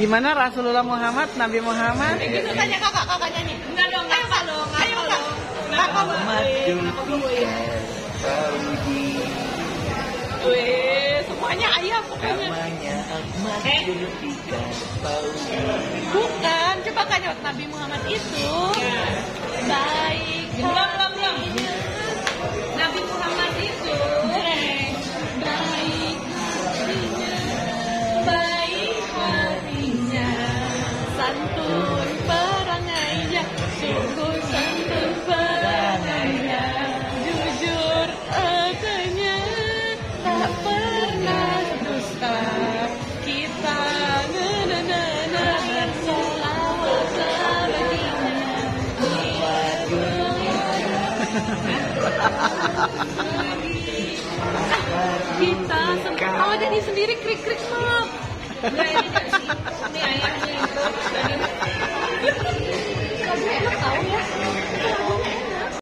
Gimana Rasulullah Muhammad, Nabi Muhammad? Gitu tanya kakak nyanyi. Enggak dong, kakak dong. Ayo kak. Kakak semuanya ayah pokoknya. Bukan, coba kan Nabi Muhammad itu baik. Belum. Nabi Muhammad itu baik hatinya, santun perangainya, sungguh santun perangainya, jujur adanya, tak pernah dusta. Kita selawat baginya. Kita semua jadi sendiri krik-krik maaf. Ini ayah